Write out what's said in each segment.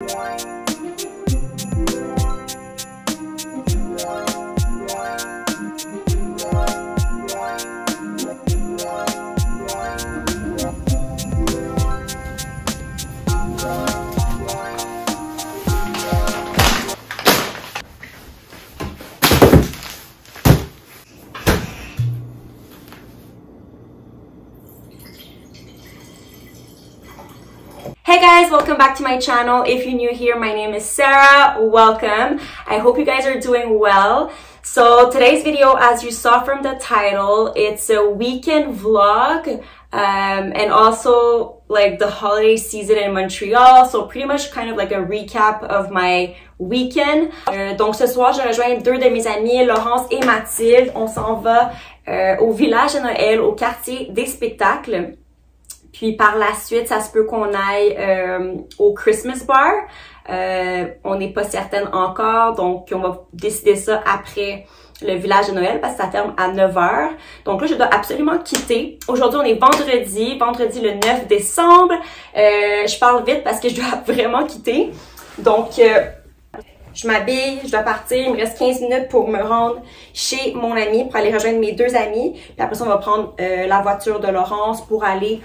Hey guys, welcome back to my channel. If you're new here, my name is Sarah. Welcome. I hope you guys are doing well. So today's video, as you saw from the title, it's a weekend vlog and also like the holiday season in Montreal. So pretty much kind of like a recap of my weekend. Donc ce soir, je rejoins deux de mes amies, Laurence et Mathilde. On s'en va au village de Noël, au quartier des spectacles. Puis par la suite, ça se peut qu'on aille au Christmas Bar. On n'est pas certaine encore, donc on va décider ça après le village de Noël parce que ça ferme à 9h. Donc là, je dois absolument quitter. Aujourd'hui, on est vendredi le 9 décembre. Je parle vite parce que je dois vraiment quitter. Donc, je m'habille, je dois partir. Il me reste 15 minutes pour me rendre chez mon ami, pour aller rejoindre mes deux amis. Puis après ça, on va prendre la voiture de Laurence pour aller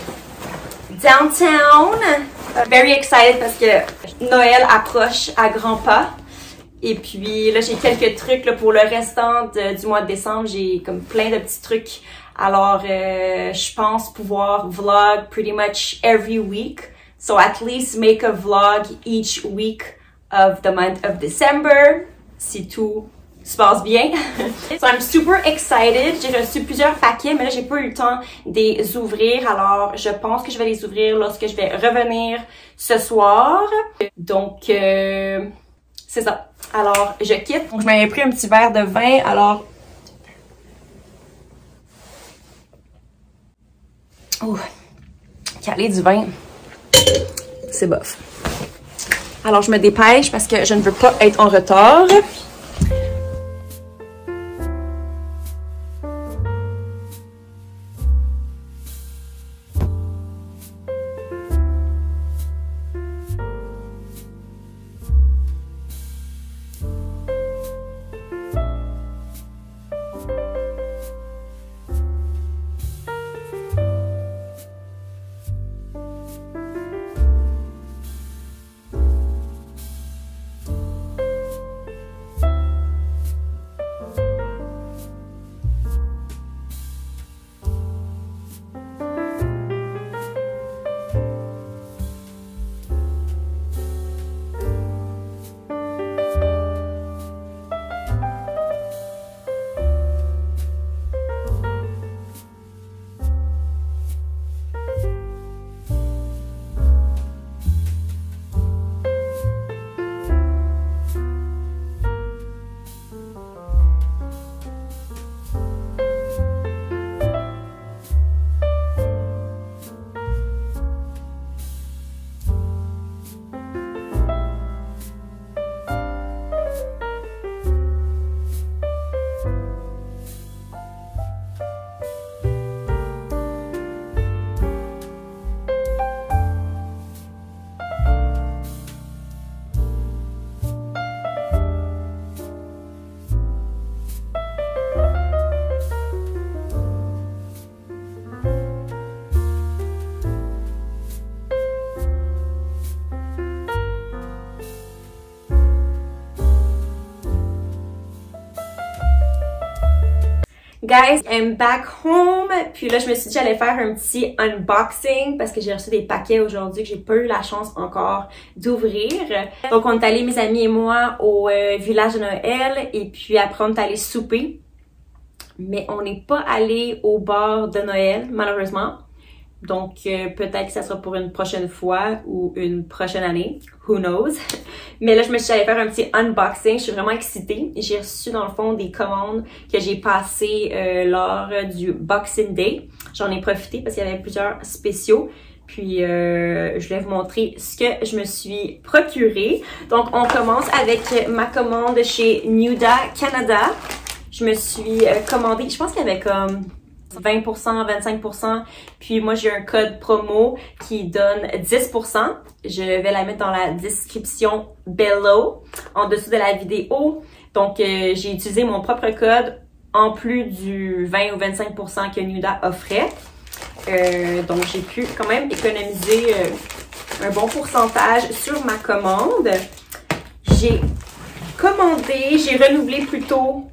downtown. Very excited parce que Noël approche à grands pas. Et puis là, j'ai quelques trucs là, pour le restant du mois de décembre. J'ai comme plein de petits trucs. Alors, je pense pouvoir vlog pretty much every week. So at least make a vlog each week of the month of December. Si tout se passe bien. So I'm super excited. J'ai reçu plusieurs paquets, mais là, j'ai pas eu le temps de les ouvrir. Alors, je pense que je vais les ouvrir lorsque je vais revenir ce soir. Donc, c'est ça. Alors, je quitte. Donc, je m'avais pris un petit verre de vin. Alors, caler du vin, c'est bof. Alors, je me dépêche parce que je ne veux pas être en retard. Guys, I'm back home. Puis là, je me suis dit que j'allais faire un petit unboxing parce que j'ai reçu des paquets aujourd'hui que j'ai pas eu la chance encore d'ouvrir. Donc, on est allés, mes amis et moi, au village de Noël. Et puis après, on est allés souper. Mais on n'est pas allé au bar de Noël, malheureusement. Donc, peut-être que ça sera pour une prochaine fois ou une prochaine année. Who knows? Mais là, je me suis allée faire un petit unboxing. Je suis vraiment excitée. J'ai reçu, dans le fond, des commandes que j'ai passées lors du Boxing Day. J'en ai profité parce qu'il y avait plusieurs spéciaux. Puis, je vais vous montrer ce que je me suis procuré. Donc, on commence avec ma commande chez Nuda Canada. Je me suis commandé, je pense qu'il y avait comme 20%, 25%. Puis moi, j'ai un code promo qui donne 10%. Je vais la mettre dans la description below, en dessous de la vidéo. Donc, j'ai utilisé mon propre code en plus du 20 ou 25% que Nuda offrait. Donc, j'ai pu quand même économiser un bon pourcentage sur ma commande. J'ai commandé, j'ai renouvelé plutôt.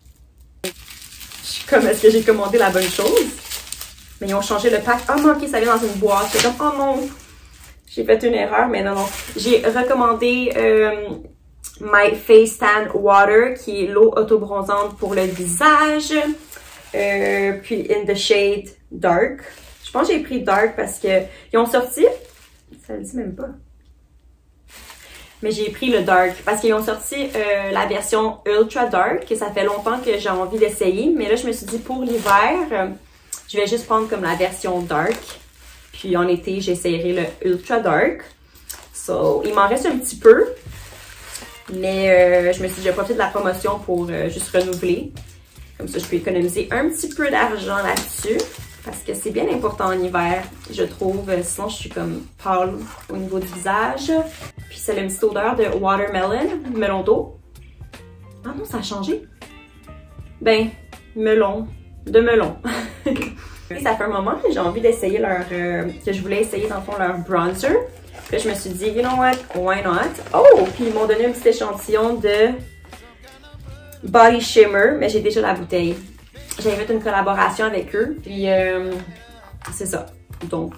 Comme est-ce que j'ai commandé la bonne chose? Mais ils ont changé le pack. Oh non, ok, ça vient dans une boîte. C'est comme, oh non, j'ai fait une erreur, mais non, non. J'ai recommandé My Face Tan Water, qui est l'eau autobronzante pour le visage. Puis in the shade Dark. Je pense que j'ai pris Dark parce que ils ont sorti. Ça le dit même pas. Mais j'ai pris le Dark parce qu'ils ont sorti la version Ultra Dark, que ça fait longtemps que j'ai envie d'essayer. Mais là, je me suis dit pour l'hiver, je vais juste prendre comme la version Dark. Puis en été, j'essayerai le Ultra Dark. So, il m'en reste un petit peu. Mais je me suis dit, je vais profiter de la promotion pour juste renouveler. Comme ça, je peux économiser un petit peu d'argent là-dessus. Parce que c'est bien important en hiver, je trouve. Sinon, je suis comme pâle au niveau du visage. Puis c'est une petite odeur de watermelon, melon d'eau. Ah non, ça a changé. Ben, melon, de melon. Et ça fait un moment que j'ai envie d'essayer leur... que je voulais essayer dans le fond leur bronzer. Puis je me suis dit, you know what, why not? Oh, puis ils m'ont donné un petit échantillon de Body Shimmer, mais j'ai déjà la bouteille. J'avais fait une collaboration avec eux, puis c'est ça. Donc,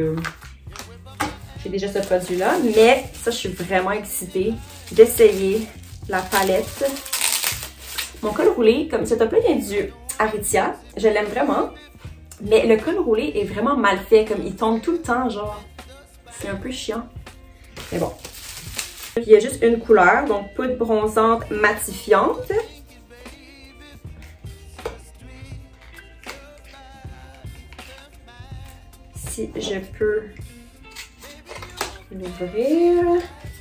j'ai déjà ce produit-là, mais ça, je suis vraiment excitée d'essayer la palette. Mon col roulé, comme ce top-là vient du Aritzia, je l'aime vraiment, mais le col roulé est vraiment mal fait, comme il tombe tout le temps, genre, c'est un peu chiant. Mais bon. Il y a juste une couleur, donc poudre bronzante matifiante. Si je peux l'ouvrir.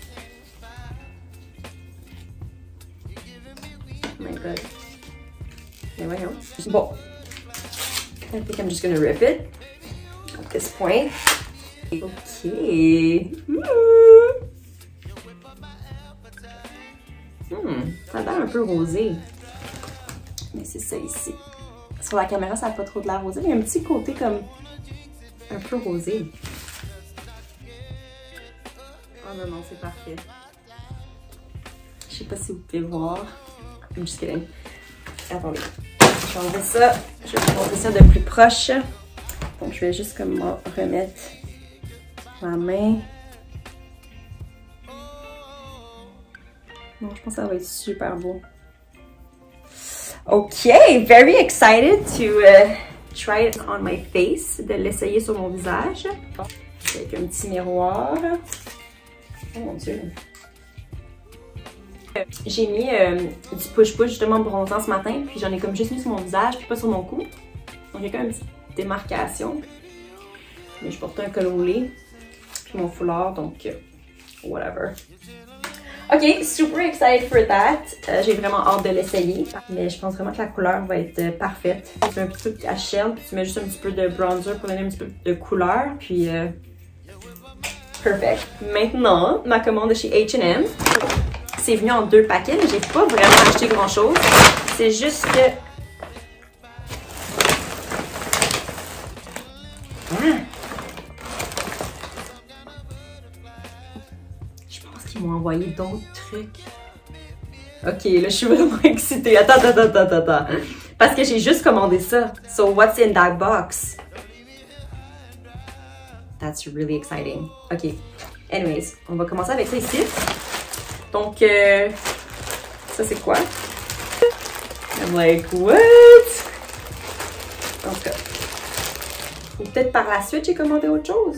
Oh my god. Mais voyons. Bon. I think I'm just gonna rip it at this point. Ok. Ça a l'air un peu rosé. Mais c'est ça ici. Sur la caméra, ça n'a pas trop de l'air rosé, mais il y a un petit côté comme un peu rosé. Oh non, non, c'est parfait. Je sais pas si vous pouvez voir. I'm just kidding. Attendez. Je vais enlever ça. Je vais vous montrer ça de plus proche. Donc, je vais juste comme remettre ma main. Bon, je pense que ça va être super beau. Ok, very excited to try it on my face, de l'essayer sur mon visage. Avec un petit miroir. Oh mon Dieu. J'ai mis du push-push justement bronzant ce matin, puis j'en ai comme juste mis sur mon visage, puis pas sur mon cou. Donc il y a quand même une petite démarcation. Mais je portais un col roulé, puis mon foulard, donc whatever. Ok, super excited for that. J'ai vraiment hâte de l'essayer. Mais je pense vraiment que la couleur va être parfaite. C'est un petit peu à chaîne, puis tu mets juste un petit peu de bronzer pour donner un petit peu de couleur. Puis, perfect. Maintenant, ma commande de chez H&M. C'est venu en 2 paquets, mais j'ai pas vraiment acheté grand chose. C'est juste que... Ils m'ont envoyé d'autres trucs. Ok, là, je suis vraiment excitée. Attends. Parce que j'ai juste commandé ça. So, what's in that box? That's really exciting. Ok. Anyways, on va commencer avec ça ici. Donc, ça, c'est quoi? I'm like, what? En tout cas. Ou peut-être par la suite, j'ai commandé autre chose.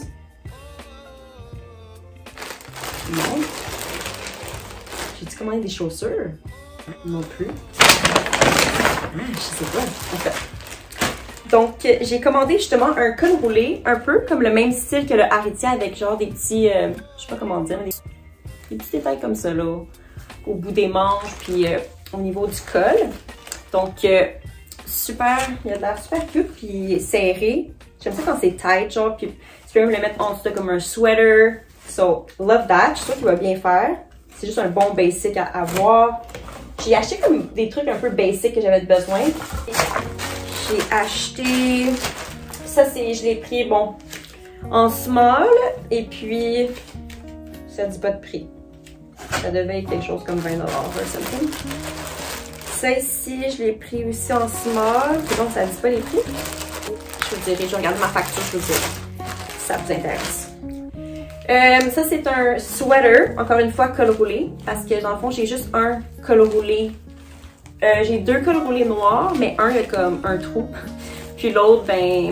Non. J'ai-tu commandé des chaussures? Non plus. Je sais pas. En fait. Donc, j'ai commandé justement un col roulé, un peu comme le même style que le Aritzia, avec genre des petits, je sais pas comment dire, des petits détails comme ça, là, au bout des manches, puis au niveau du col. Donc, super, il a l'air super cute puis serré. J'aime ça quand c'est tight, genre, puis tu peux même le mettre en dessous de comme un sweater. So, love that. Je suis sûre qu'il va bien faire. C'est juste un bon basic à avoir. J'ai acheté comme des trucs un peu basic que j'avais besoin. J'ai acheté... Ça, je l'ai pris, bon, en small. Et puis, ça dit pas de prix. Ça devait être quelque chose comme 20$ or something. Ça ici, je l'ai pris aussi en small. C'est bon, ça dit pas les prix. Je vous dirai, je regarde ma facture, je vous dirai. Ça vous intéresse. Ça, c'est un sweater, encore une fois, col roulé. Parce que dans le fond, j'ai juste un col roulé. J'ai 2 cols roulés noirs, mais un, il y a comme un trou. Puis l'autre, ben,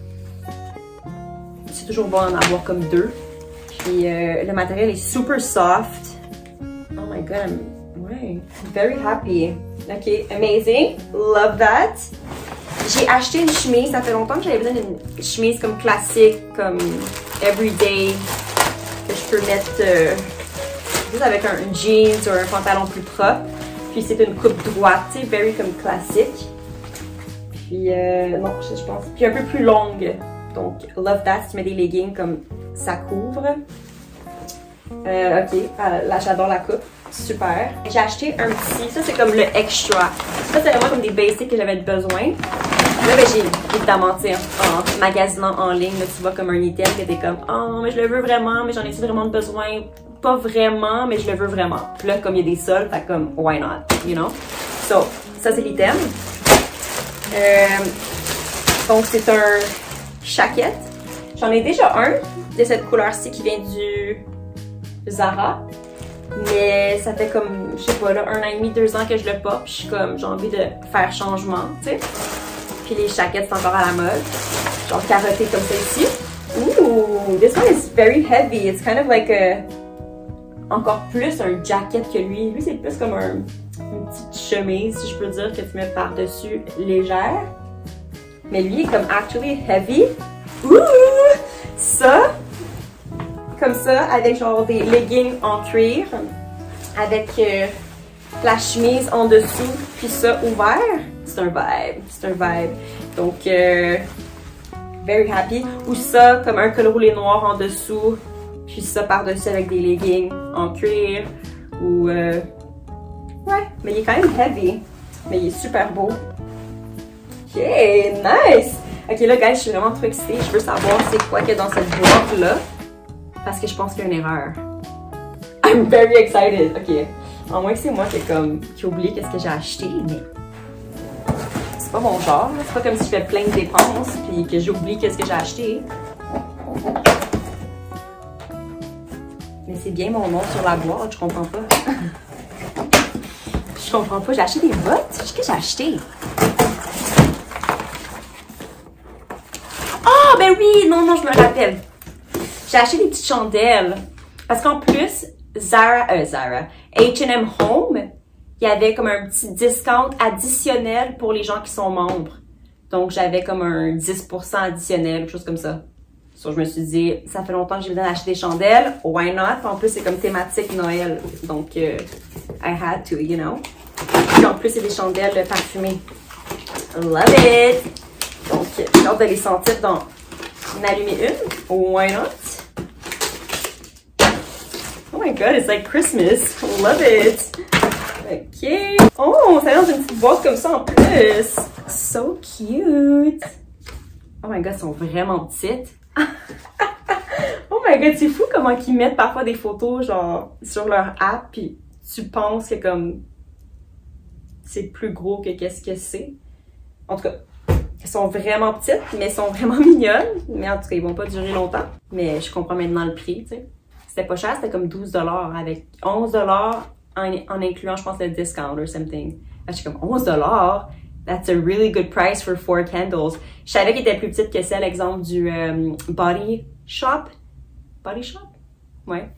c'est toujours bon d'en avoir comme 2. Puis le matériel est super soft. Oh my god, I'm very happy. Ok, amazing. Love that. J'ai acheté une chemise. Ça fait longtemps que j'avais besoin d'une chemise comme classique, comme everyday. Que je peux mettre juste avec un jeans ou un pantalon plus propre. Puis c'est une coupe droite, tu sais, very comme classique. Puis non, je pense. Puis un peu plus longue. Donc, love that. Si tu mets des leggings comme ça couvre. Ok, là j'adore la coupe. Super. J'ai acheté un petit, ça c'est comme le extra. Ça c'est vraiment comme des basics que j'avais besoin. Là, ben, j'ai évidemment, tu sais, en magasinant en ligne, là, tu vois comme un item que t'es comme, oh, mais je le veux vraiment, mais j'en ai-tu vraiment besoin? Pas vraiment, mais je le veux vraiment. Puis là, comme il y a des soldes, fait comme, why not, you know? So, ça c'est l'item. Donc, c'est un chaquette. J'en ai déjà un de cette couleur-ci qui vient du Zara. Mais ça fait comme, je sais pas, là, 1 an et demi, 2 ans que je le porte. Puis je suis comme, j'ai envie de faire changement, tu sais. Puis les chaquettes, c'est encore à la mode. Genre carottées comme ça ici. Ooh, this one is very heavy. It's kind of like encore plus un jacket que lui. Lui, c'est plus comme une petite chemise, si je peux dire, que tu mets par-dessus légère. Mais lui, est comme actually heavy. Ouh! Ça, comme ça, avec genre des leggings en cuir. Avec la chemise en dessous, puis ça ouvert. C'est un vibe, c'est un vibe. Donc, very happy. Ou ça, comme un col roulé noir en dessous, puis ça par-dessus avec des leggings en cuir. Ou, ouais, mais il est quand même heavy. Mais il est super beau. Ok, nice! Ok, là, guys, je suis vraiment trop excitée. Je veux savoir c'est quoi qu'il y a dans cette boîte-là. Parce que je pense qu'il y a une erreur. I'm very excited. Ok. En moins que c'est moi qui oublie qu'est-ce que j'ai acheté, mais c'est pas mon genre. C'est pas comme si je fais plein de dépenses puis que j'oublie qu'est-ce que j'ai acheté. Mais c'est bien mon nom sur la boîte, je comprends pas. Je comprends pas. J'ai acheté des bottes. Qu'est-ce que j'ai acheté? Ah, ben oui! Non, je me rappelle. J'ai acheté des petites chandelles. Parce qu'en plus, H&M Home, il y avait comme un petit discount additionnel pour les gens qui sont membres. Donc, j'avais comme un 10% additionnel, quelque chose comme ça. So, je me suis dit, ça fait longtemps que j'ai besoin d'acheter des chandelles. Why not? En plus, c'est comme thématique Noël. Donc, I had to, you know. Puis en plus, c'est des chandelles parfumées. Love it! Donc, j'ai hâte de les sentir dans en allumer une. Why not? Oh my god, it's like Christmas. Love it. Ok. Oh, ça vient dans une petite boîte comme ça en plus. So cute. Oh my god, elles sont vraiment petites. Oh my god, c'est fou comment ils mettent parfois des photos genre sur leur app puis tu penses que comme c'est plus gros que qu'est-ce que c'est. En tout cas, elles sont vraiment petites, mais elles sont vraiment mignonnes. Mais en tout cas, ils vont pas durer longtemps. Mais je comprends maintenant le prix, tu sais. C'était pas cher, c'était comme 12$ avec 11$ en incluant, je pense, le discount or something. Là, je suis comme 11$? That's a really good price for 4 candles. Je savais qu'elle était plus petite que celle, exemple, du Body Shop. Body Shop? Ouais.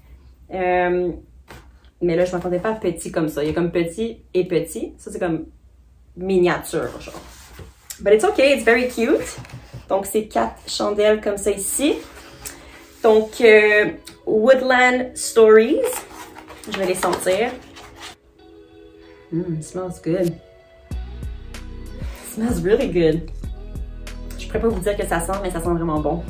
Mais là, je m'attendais pas à petit comme ça. Il y a comme petit et petit. Ça, c'est comme miniature, genre. But it's okay, it's very cute. Donc, c'est 4 chandelles comme ça ici. Donc, Woodland Stories. Je vais les sentir. It smells good. It smells really good. Je pourrais pas vous dire que ça sent, mais ça sent vraiment bon.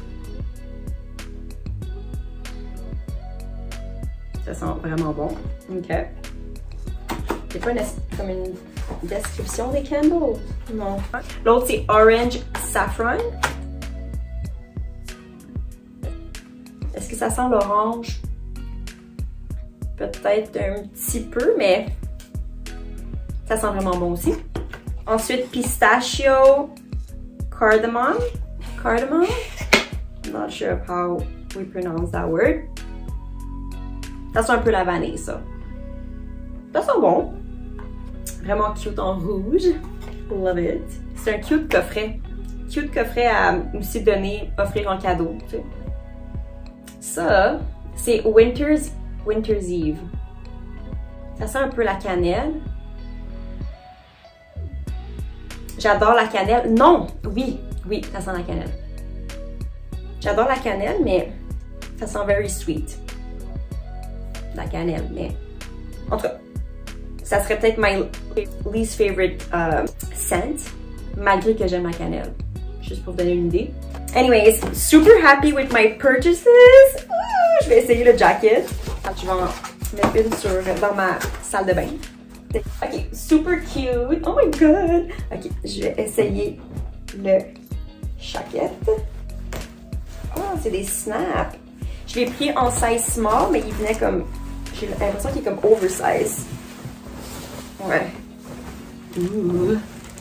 Ça sent vraiment bon. Ok. Il n'y a pas comme une description des candles? Non. L'autre, c'est Orange Saffron. Est-ce que ça sent l'orange? Peut-être un petit peu, mais ça sent vraiment bon aussi. Ensuite, Pistachio Cardamom. Cardamom? I'm not sure of how we pronounce that word. Ça sent un peu la vanille, ça. Ça sent bon. Vraiment cute en rouge. Love it. C'est un cute coffret. Cute coffret à aussi donner, offrir en cadeau. Tu sais. Ça, c'est Winter's Eve. Ça sent un peu la cannelle. J'adore la cannelle. Non! Oui, ça sent la cannelle. J'adore la cannelle, mais ça sent very sweet. La cannelle, mais... En tout cas, ça serait peut-être my least favorite scent, malgré que j'aime la cannelle. Juste pour vous donner une idée. Anyways, super happy with my purchases. Je vais essayer le jacket. Je vais en mettre une dans ma salle de bain. Ok, super cute. Oh my god. Ok, je vais essayer le jacket. Oh, c'est des snaps. Je l'ai pris en size small, mais il venait comme... J'ai l'impression qu'il est comme oversize. Ouais. Ouh.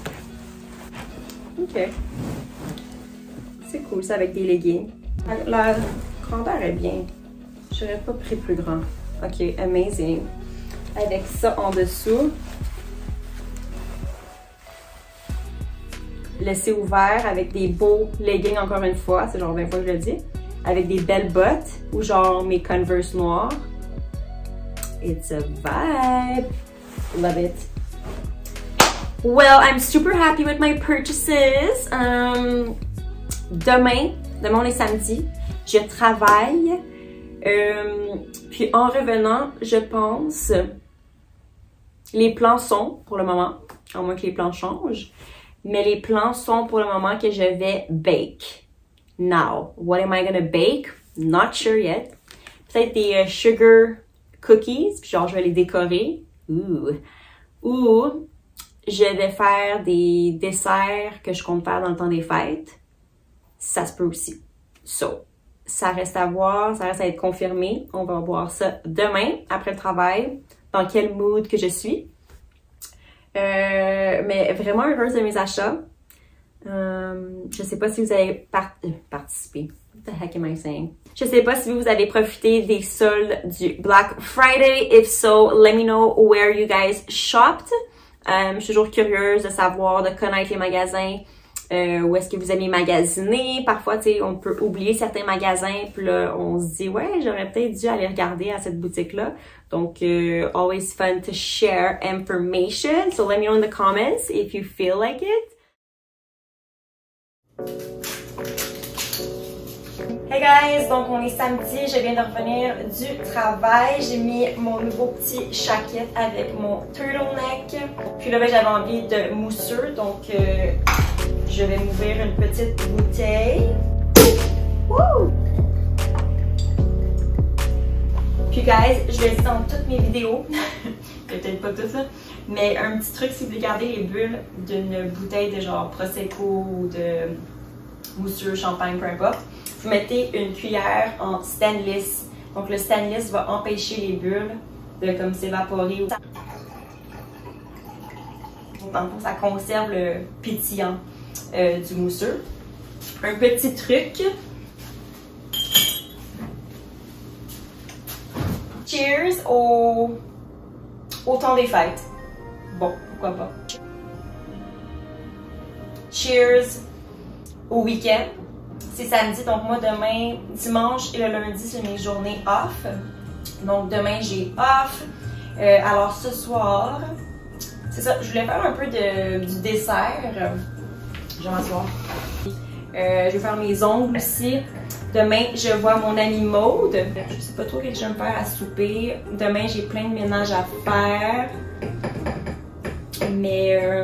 Ok. C'est cool, ça avec des leggings. La grandeur est bien. J'aurais pas pris plus grand. Ok, amazing. Avec ça en dessous. Laissé ouvert avec des beaux leggings encore une fois. C'est genre 20 fois que je le dis. Avec des belles bottes ou genre mes Converse noirs. It's a vibe. Love it. Well, I'm super happy with my purchases. Demain on est samedi, je travaille. Puis en revenant, je pense, les plans sont pour le moment, à moins que les plans changent, mais les plans sont pour le moment que je vais bake. Now, what am I gonna bake? Not sure yet. Peut-être des sugar cookies, puis genre je vais les décorer. Ooh. Ou je vais faire des desserts que je compte faire dans le temps des fêtes. Ça se peut aussi. So, ça reste à voir, ça reste à être confirmé. On va voir ça demain, après le travail, dans quel mood que je suis. Mais vraiment heureuse de mes achats. Je sais pas si vous avez participé. What the heck am I saying? Je sais pas si vous avez profité des soldes du Black Friday. If so, let me know where you guys shopped. Je suis toujours curieuse de savoir, de connaître les magasins. Où est-ce que vous aimez magasiner? Parfois, tu sais, on peut oublier certains magasins, puis là, on se dit, ouais, j'aurais peut-être dû aller regarder à cette boutique-là. Donc, always fun to share information. So let me know in the comments if you feel like it. Hey guys, donc on est samedi, je viens de revenir du travail. J'ai mis mon nouveau petit jacket avec mon turtleneck. Puis là, ben, j'avais envie de mousseux, donc je vais m'ouvrir une petite bouteille. Woo! Puis guys, je le dis dans toutes mes vidéos, peut-être pas tout ça, mais un petit truc, si vous voulez garder les bulles d'une bouteille de genre Prosecco ou de mousseux, champagne, peu importe, vous mettez une cuillère en stainless. Donc le stainless va empêcher les bulles de comme s'évaporer. Donc ça conserve le pétillant du mousseux. Un petit truc. Cheers au temps des fêtes. Bon, pourquoi pas. Cheers au week-end. C'est samedi, donc moi demain, dimanche et le lundi, c'est mes journées off. Donc demain, j'ai off. Alors ce soir, c'est ça, je voulais faire un peu du dessert. Je vais m'asseoir. Je vais faire mes ongles aussi. Demain, je vois mon amie Maude. Je sais pas trop ce que je vais me faire à souper. Demain, j'ai plein de ménage à faire. Mais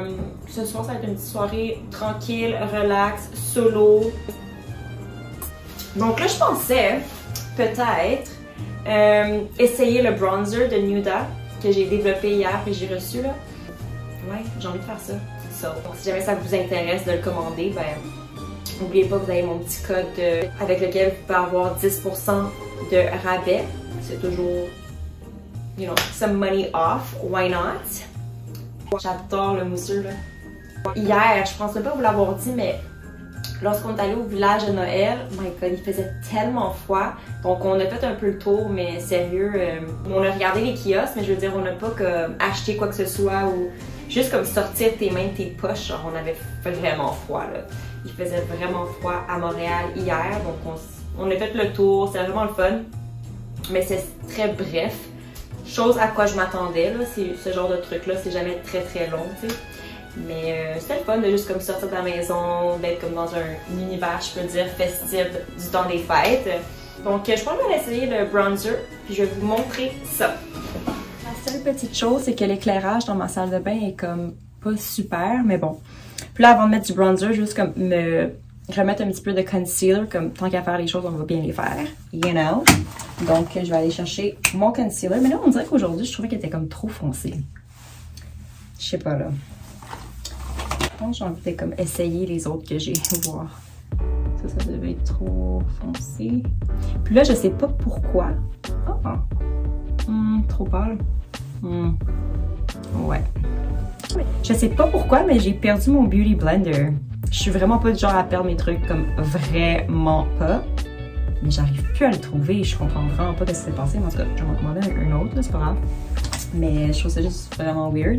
Ce soir, ça va être une petite soirée tranquille, relax, solo. Donc là, je pensais peut-être essayer le bronzer de Nuda que j'ai développé hier et j'ai reçu là. Ouais, j'ai envie de faire ça. Donc, si jamais ça vous intéresse de le commander, ben n'oubliez pas que vous avez mon petit code avec lequel vous pouvez avoir 10% de rabais. C'est toujours, you know, some money off. Why not? J'adore le mousseux là. Hier, je pensais pas vous l'avoir dit, mais lorsqu'on est allé au village de Noël, my god, il faisait tellement froid. Donc on a fait un peu le tour, mais sérieux, on a regardé les kiosques, mais je veux dire, on n'a pas acheté quoi que ce soit ou juste comme sortir tes mains de tes poches. Genre, on avait vraiment froid là. Il faisait vraiment froid à Montréal hier, donc on a fait le tour, c'est vraiment le fun. Mais c'est très bref. Chose à quoi je m'attendais, là, ce genre de truc là, c'est jamais très long, tu sais. Mais c'était le fun de juste comme sortir de la maison, d'être comme dans un univers, je peux dire, festif du temps des fêtes. Donc je pense que je vais essayer le bronzer, puis je vais vous montrer ça. La seule petite chose, c'est que l'éclairage dans ma salle de bain est comme pas super, mais bon. Puis là, avant de mettre du bronzer, juste comme me remettre un petit peu de concealer, comme tant qu'à faire les choses, on va bien les faire, you know. Donc je vais aller chercher mon concealer, mais là, on dirait qu'aujourd'hui, je trouvais qu'il était comme trop foncé. Je sais pas là. Je pense que j'ai envie de comme essayer les autres que j'ai, voir. Ça devait être trop foncé. Puis là, je sais pas pourquoi. Oh! Trop pâle. Ouais. Je sais pas pourquoi, mais j'ai perdu mon Beauty Blender. Je suis vraiment pas du genre à perdre mes trucs, comme vraiment pas. Mais j'arrive plus à le trouver. Je comprends vraiment pas ce qui s'est passé. Mais en tout cas, je vais m'en commander un autre, c'est pas grave. Mais je trouve ça juste vraiment weird.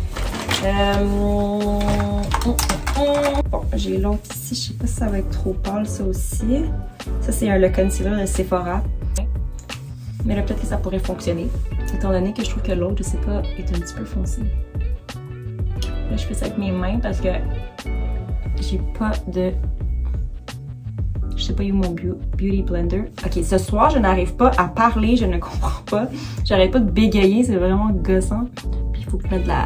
Bon, j'ai l'autre ici, je sais pas si ça va être trop pâle ça aussi. Ça c'est le concealer de Sephora. Mais là peut-être que ça pourrait fonctionner. Étant donné que je trouve que l'autre, je sais pas, est un petit peu foncé. Là je fais ça avec mes mains parce que j'ai pas de... Je sais pas où mon Beauty Blender. Ok, ce soir je n'arrive pas à parler, je ne comprends pas. J'arrête pas de bégayer, c'est vraiment gossant. Puis il faut que je mette de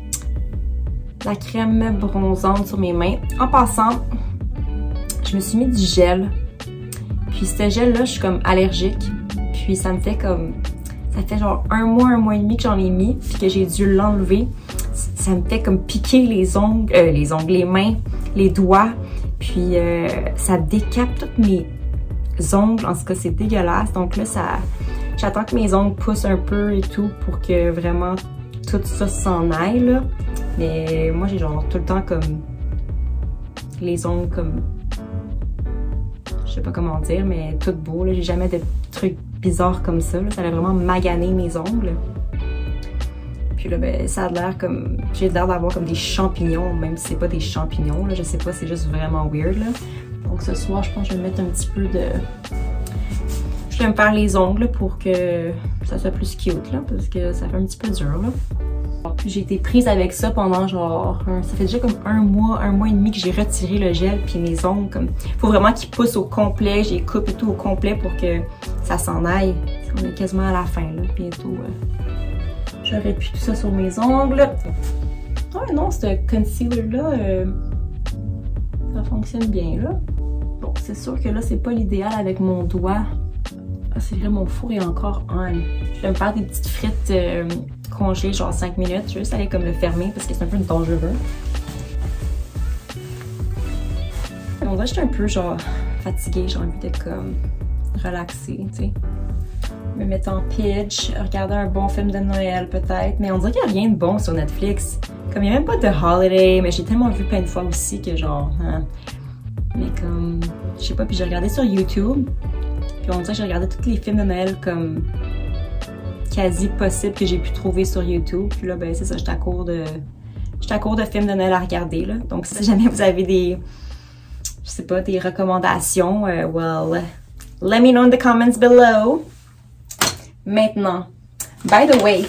la crème bronzante sur mes mains. En passant, je me suis mis du gel. Puis ce gel-là, je suis comme allergique. Puis ça me fait comme... Ça fait genre un mois et demi que j'en ai mis. Puis que j'ai dû l'enlever. Ça me fait comme piquer les ongles, les mains, les doigts. Puis ça décape tous mes ongles. En tout cas, c'est dégueulasse. Donc là, j'attends que mes ongles poussent un peu et tout pour que vraiment tout ça s'en aille, là. Mais moi, j'ai genre tout le temps comme les ongles comme... Je sais pas comment dire, mais tout beau, là. J'ai jamais de trucs bizarres comme ça, là. Ça a vraiment magané mes ongles. Puis là, ben, ça a l'air comme... J'ai l'air d'avoir comme des champignons, même si c'est pas des champignons, là. Je sais pas, c'est juste vraiment weird, là. Donc ce soir, je pense que je vais mettre un petit peu de... Je vais me faire les ongles pour que ça soit plus cute, là, parce que ça fait un petit peu dur, là. Puis j'ai été prise avec ça pendant genre... Ça fait déjà comme un mois et demi que j'ai retiré le gel, puis mes ongles, comme... Faut vraiment qu'ils poussent au complet, j'ai coupé tout au complet pour que ça s'en aille. On est quasiment à la fin, là, bientôt. J'aurais pu tout ça sur mes ongles. Oh non, ce concealer-là, ça fonctionne bien, là. Bon, c'est sûr que là, c'est pas l'idéal avec mon doigt. Ah, c'est vrai, mon four est encore on. Je vais me faire des petites frites congelées, genre 5 minutes. Je vais juste aller comme le fermer parce que c'est un peu dangereux. On dirait que je suis un peu genre fatiguée, j'ai envie de comme relaxer, tu sais. Me mettre en pitch, regarder un bon film de Noël peut-être. Mais on dirait qu'il n'y a rien de bon sur Netflix. Comme il n'y a même pas de holiday, mais j'ai tellement vu plein de fois aussi que genre... Hein. Mais comme... Je sais pas, puis j'ai regardé sur YouTube. Puis on dirait que j'ai regardé tous les films de Noël comme... quasi possible que j'ai pu trouver sur YouTube. Puis là, ben c'est ça, j'étais à court de films de Noël à regarder, là. Donc si jamais vous avez des... Je sais pas, des recommandations, well... Let me know in the comments below. Maintenant, by the way,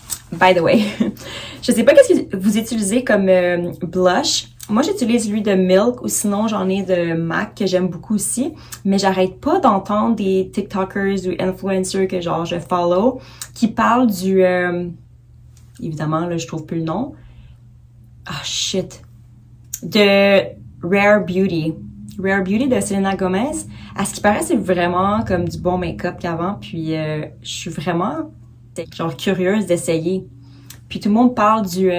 je sais pas qu'est-ce que vous utilisez comme blush. Moi, j'utilise lui de Milk ou sinon j'en ai de MAC que j'aime beaucoup aussi. Mais j'arrête pas d'entendre des TikTokers ou influencers que genre je follow qui parlent du, évidemment là je trouve plus le nom, Ah, shit! De Rare Beauty. Rare Beauty de Selena Gomez. À ce qui paraît, c'est vraiment comme du bon make-up qu'avant. Puis je suis vraiment genre curieuse d'essayer. Puis tout le monde parle du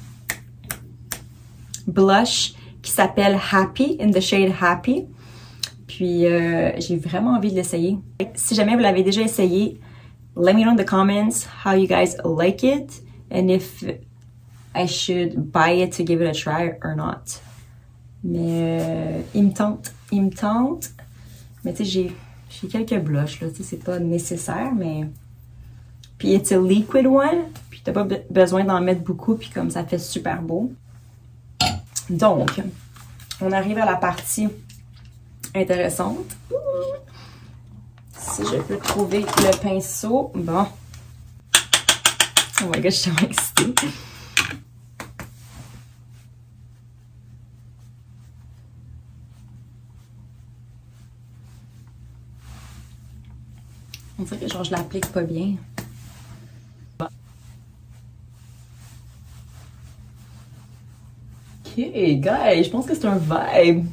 blush qui s'appelle Happy, in the shade Happy. Puis j'ai vraiment envie de l'essayer. Si jamais vous l'avez déjà essayé, let me know in the comments how you guys like it and if I should buy it to give it a try or not. Mais il me tente. Mais tu sais, j'ai quelques blushs là, tu sais, c'est pas nécessaire, mais... Puis it's a liquid one, puis t'as pas besoin d'en mettre beaucoup, puis comme ça fait super beau. Donc, on arrive à la partie intéressante. Si je peux trouver le pinceau. Bon. Oh my god, je suis tellement excitée. On dirait que genre je l'applique pas bien. Bon. Ok, guys, je pense que c'est un vibe.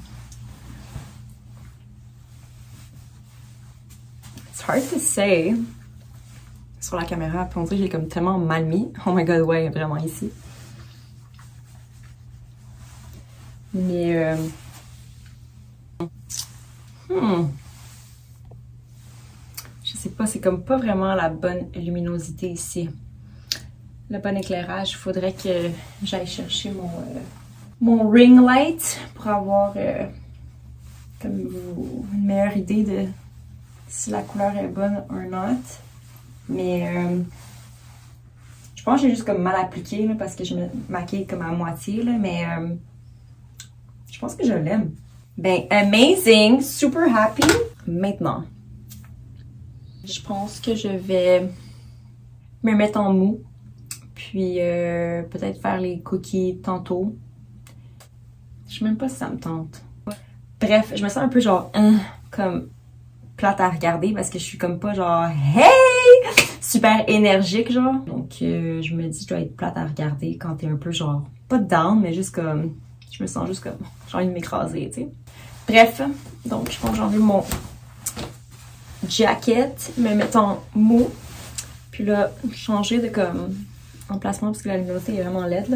It's hard to say. Sur la caméra, puis on dirait que j'ai comme tellement mal mis. Oh my god, ouais, vraiment ici. Mais je sais pas, c'est comme pas vraiment la bonne luminosité ici. Le bon éclairage, il faudrait que j'aille chercher mon ring light pour avoir comme une meilleure idée de si la couleur est bonne or not. Mais je pense que j'ai juste comme mal appliqué là, parce que je me maquille comme à moitié là, mais je pense que je l'aime. Ben, amazing, super happy. Maintenant, je pense que je vais me mettre en mou, puis peut-être faire les cookies tantôt. Je sais même pas si ça me tente. Bref, je me sens un peu genre comme plate à regarder parce que je suis comme pas genre hey super énergique genre. Donc je me dis je dois être plate à regarder quand t'es un peu genre pas down mais juste comme je me sens juste comme j'ai envie de m'écraser, tu sais. Bref, donc je pense que j'ai enlevé mon jacket, me mettre en mou, puis là changer de comme emplacement parce que la luminosité est vraiment laide là.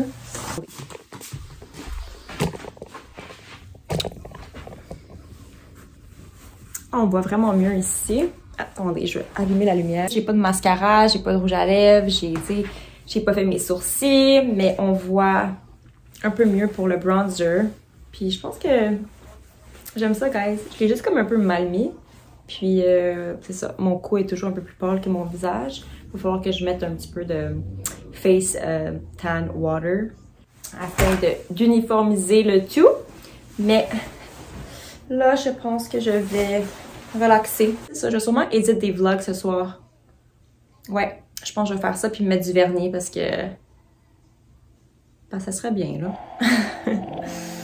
On voit vraiment mieux ici. Attendez, je vais allumer la lumière. J'ai pas de mascara, j'ai pas de rouge à lèvres, j'ai pas fait mes sourcils, mais on voit un peu mieux pour le bronzer. Puis je pense que j'aime ça, guys. Je l'ai juste comme un peu mal mis. Puis c'est ça, mon cou est toujours un peu plus pâle que mon visage. Il va falloir que je mette un petit peu de face tan water afin d'uniformiser le tout. Mais là, je pense que je vais relaxer. C'est ça, je vais sûrement éditer des vlogs ce soir. Ouais, je pense que je vais faire ça puis me mettre du vernis parce que... Ben, ça serait bien, là.